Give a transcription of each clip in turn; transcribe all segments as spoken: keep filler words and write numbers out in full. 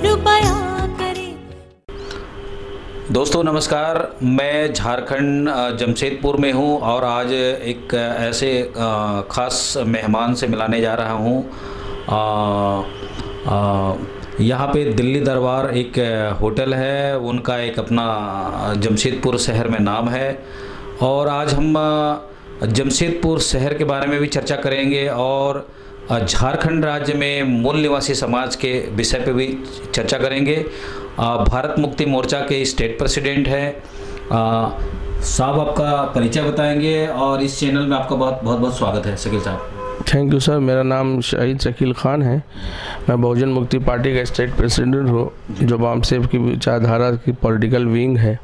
कृपया करें। दोस्तों नमस्कार, मैं झारखंड जमशेदपुर में हूं और आज एक ऐसे ख़ास मेहमान से मिलाने जा रहा हूं। यहाँ पे दिल्ली दरबार एक होटल है, उनका एक अपना जमशेदपुर शहर में नाम है और आज हम जमशेदपुर शहर के बारे में भी चर्चा करेंगे और झारखंड राज्य में मूल निवासी समाज के विषय पे भी चर्चा करेंगे। भारत मुक्ति मोर्चा के स्टेट प्रेसिडेंट हैं साहब, आपका परिचय बताएंगे और इस चैनल में आपका बहुत बहुत बहुत स्वागत है शकील साहब। थैंक यू सर, मेरा नाम शहीद शकील खान है। मैं बहुजन मुक्ति पार्टी का स्टेट प्रेसिडेंट हूँ, जो वामसेव की विचारधारा की पॉलिटिकल विंग है।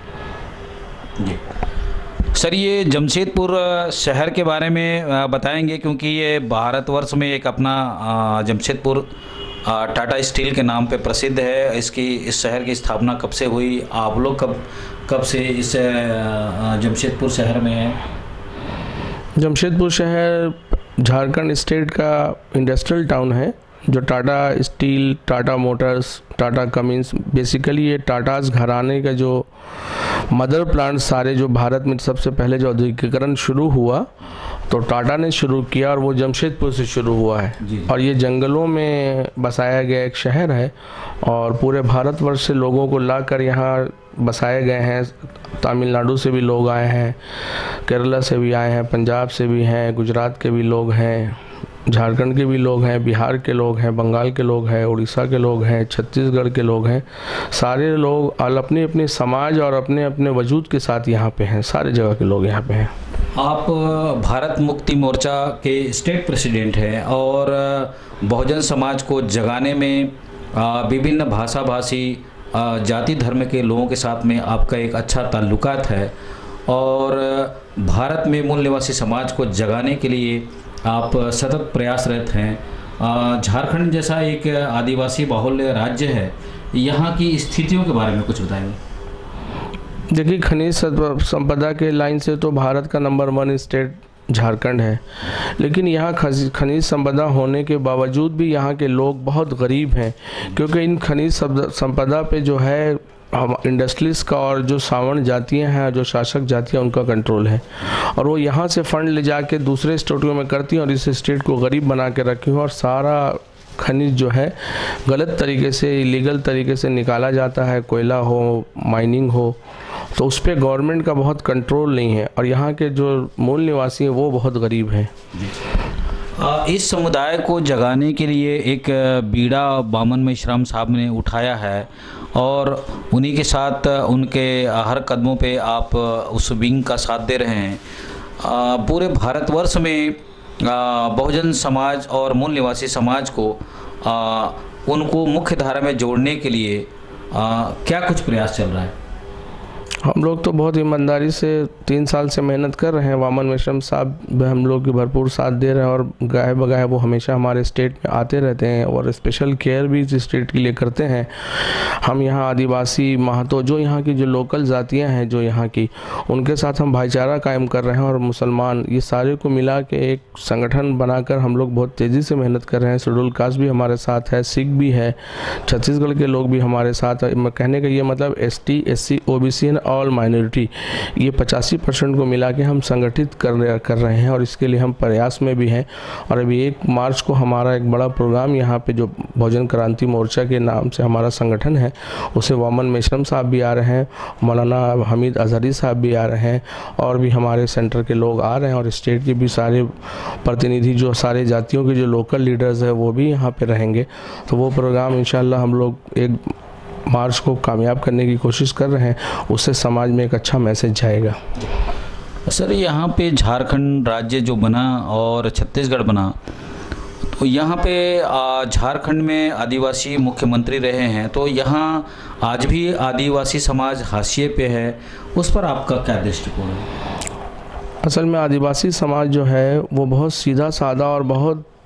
जी सर, ये जमशेदपुर शहर के बारे में बताएंगे क्योंकि ये भारतवर्ष में एक अपना जमशेदपुर टाटा स्टील के नाम पे प्रसिद्ध है। इसकी इस शहर की स्थापना कब से हुई, आप लोग कब कब से इस जमशेदपुर शहर में हैं? जमशेदपुर शहर झारखंड स्टेट का इंडस्ट्रियल टाउन है, जो Tata steel, Tata motors, Tata Cummins, basically ये टाटास घराने का जो मदर प्लांट सारे जो भारत में सबसे पहले जो औद्योगिकीकरण शुरू हुआ तो टाटा ने शुरू किया और वो जमशेदपुर से शुरू हुआ है जी। और ये जंगलों में बसाया गया एक शहर है और पूरे भारतवर्ष से लोगों को लाकर यहाँ बसाए गए हैं। तमिलनाडु से भी लोग आए हैं, केरला से भी आए हैं, पंजाब से भी हैं, गुजरात के भी लोग हैं, झारखंड के भी लोग हैं, बिहार के लोग हैं, बंगाल के लोग हैं, उड़ीसा के लोग हैं, छत्तीसगढ़ के लोग हैं। सारे लोग अपने अपने समाज और अपने अपने वजूद के साथ यहाँ पे हैं, सारे जगह के लोग यहाँ पे हैं। आप भारत मुक्ति मोर्चा के स्टेट प्रेसिडेंट हैं और बहुजन समाज को जगाने में विभिन्न भाषा भाषी जाति धर्म के लोगों के साथ में आपका एक अच्छा ताल्लुकात है और भारत में मूल निवासी समाज को जगाने के लिए आप सतत प्रयासरत हैं। झारखंड जैसा एक आदिवासी बाहुल्य राज्य है, यहाँ की स्थितियों के बारे में कुछ बताएंगे? देखिए, खनिज संपदा के लाइन से तो भारत का नंबर वन स्टेट झारखंड है, लेकिन यहाँ खनिज संपदा होने के बावजूद भी यहाँ के लोग बहुत गरीब हैं, क्योंकि इन खनिज संपदा पे जो है हम इंडस्ट्रीज का और जो सावर्ण जातियाँ हैं, जो शासक जातियाँ, उनका कंट्रोल है और वो यहाँ से फंड ले जाके दूसरे स्टेटों में करती हैं और इस स्टेट को गरीब बना के रखी हैं और सारा खनिज जो है गलत तरीके से, इलीगल तरीके से निकाला जाता है। कोयला हो, माइनिंग हो, तो उस पर गवर्नमेंट का बहुत कंट्रोल नहीं है और यहाँ के जो मूल निवासी हैं वो बहुत गरीब हैं। इस समुदाय को जगाने के लिए एक बीड़ा बामन मेश्राम साहब ने उठाया है और उन्हीं के साथ उनके हर कदमों पे आप उस विंग का साथ दे रहे हैं। पूरे भारतवर्ष में बहुजन समाज और मूल निवासी समाज को उनको मुख्य धारा में जोड़ने के लिए क्या कुछ प्रयास चल रहा है? हम लोग तो बहुत ईमानदारी से तीन साल से मेहनत कर रहे हैं। वामन मेश्राम साहब हम लोग की भरपूर साथ दे रहे हैं और गाय बगाए वो हमेशा हमारे स्टेट में आते रहते हैं और स्पेशल केयर भी इस स्टेट के लिए करते हैं। हम यहाँ आदिवासी, महतो, जो यहाँ की जो लोकल जातियाँ हैं जो यहाँ की, उनके साथ हम भाईचारा कायम कर रहे हैं और मुसलमान, ये सारे को मिला के एक संगठन बनाकर हम लोग बहुत तेज़ी से मेहनत कर रहे हैं। शेड्यूल कास्ट भी हमारे साथ है, सिख भी है, छत्तीसगढ़ के लोग भी हमारे साथ है। कहने का ये मतलब S T, S C, O B C and all minority, ये पचासी परसेंट को मिला के हम संगठित कर कर रहे हैं और इसके लिए हम प्रयास में भी हैं। और अभी एक मार्च को हमारा एक बड़ा प्रोग्राम यहाँ पे जो बहुजन क्रांति मोर्चा के नाम से हमारा संगठन है, उसे वामन मेश्राम साहब भी आ रहे हैं, मौलाना हमीद अजहरी साहब भी आ रहे हैं और भी हमारे सेंटर के लोग आ रहे हैं और स्टेट के भी सारे प्रतिनिधि, जो सारे जातियों के जो लोकल लीडर्स हैं, वो भी यहाँ पे रहेंगे। तो वो प्रोग्राम इंशाल्लाह हम लोग एक मार्च को कामयाब करने की कोशिश कर रहे हैं, उससे समाज में एक अच्छा मैसेज जाएगा। सर, यहाँ पे झारखंड राज्य जो बना और छत्तीसगढ़ बना, तो यहाँ पे झारखंड में आदिवासी मुख्यमंत्री रहे हैं, तो यहाँ आज भी आदिवासी समाज हाशिए पे है, उस पर आपका क्या दृष्टिकोण है? असल में आदिवासी समाज जो है वो बहुत सीधा साधा और बहुत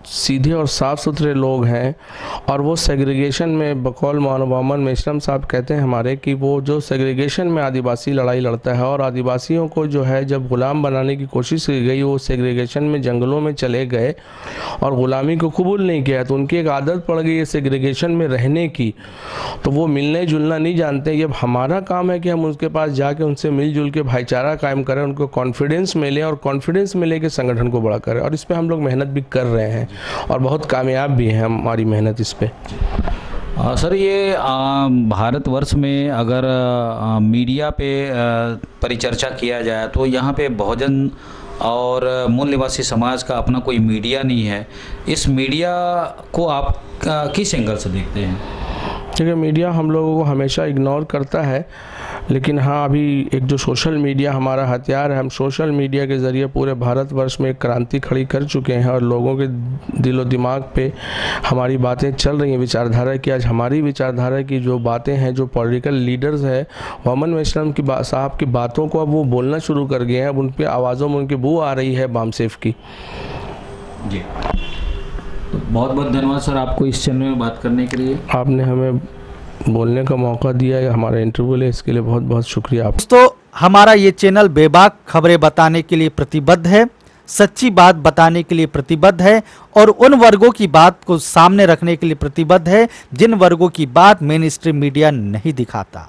सीधे और साफ़ सुथरे लोग हैं और वो सेग्रीगेशन में बकौल वामन मेश्राम साहब कहते हैं हमारे कि वो जो सेग्रीगेशन में आदिवासी लड़ाई लड़ता है और आदिवासियों को जो है जब ग़ुलाम बनाने की कोशिश की गई वो सेग्रीगेशन में जंगलों में चले गए और ग़ुलामी को कबूल नहीं किया, तो उनकी एक आदत पड़ गई है सेग्रीगेशन में रहने की, तो वो मिलने जुलना नहीं जानते। ये हमारा काम है कि हम उनके पास जाके उनसे मिलजुल के भाईचारा कायम करें, उनको कॉन्फिडेंस मिले और कॉन्फिडेंस मिले कि संगठन को बड़ा करें, और इस पर हम लोग मेहनत भी कर रहे हैं और बहुत कामयाब भी है हमारी मेहनत इस पे। आ, सर ये आ, भारतवर्ष में अगर आ, मीडिया पे आ, परिचर्चा किया जाए तो यहाँ पे बहुजन और मूल निवासी समाज का अपना कोई मीडिया नहीं है। इस मीडिया को आप आ, किस एंगल से देखते हैं? ठीक है, मीडिया हम लोगों को हमेशा इग्नोर करता है, लेकिन हाँ अभी एक जो सोशल मीडिया हमारा हथियार है, हम सोशल मीडिया के ज़रिए पूरे भारतवर्ष में एक क्रांति खड़ी कर चुके हैं और लोगों के दिलो दिमाग पे हमारी बातें चल रही हैं विचारधारा की। आज हमारी विचारधारा की जो बातें हैं, जो पॉलिटिकल लीडर्स हैं, वामन मेश्राम की बात साहब की बातों को अब वो बोलना शुरू कर गए हैं। अब उन पर आवाज़ों में उनकी बू आ रही है बामसेफ की। जी, तो बहुत बहुत धन्यवाद सर आपको इस चैनल में बात करने के लिए। आपने हमें बोलने का मौका दिया है, हमारा इंटरव्यू ले, इसके लिए बहुत बहुत शुक्रिया। दोस्तों, हमारा ये चैनल बेबाक खबरें बताने के लिए प्रतिबद्ध है, सच्ची बात बताने के लिए प्रतिबद्ध है और उन वर्गों की बात को सामने रखने के लिए प्रतिबद्ध है जिन वर्गों की बात मेन स्ट्रीम मीडिया नहीं दिखाता।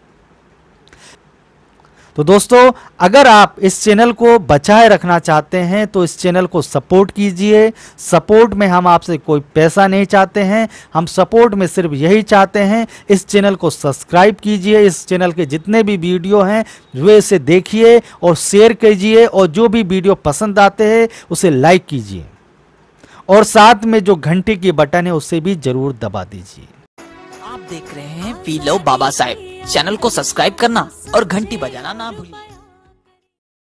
तो दोस्तों, अगर आप इस चैनल को बचाए रखना चाहते हैं तो इस चैनल को सपोर्ट कीजिए। सपोर्ट में हम आपसे कोई पैसा नहीं चाहते हैं, हम सपोर्ट में सिर्फ यही चाहते हैं, इस चैनल को सब्सक्राइब कीजिए। इस चैनल के जितने भी वीडियो हैं वे इसे देखिए और शेयर कीजिए और जो भी वीडियो पसंद आते हैं उसे लाइक कीजिए और साथ में जो घंटे की बटन है उसे भी जरूर दबा दीजिए। आप देख रहे हैं we love Baba Saheb. Channel को सब्सक्राइब करना और घंटी बजाना ना भूलिए।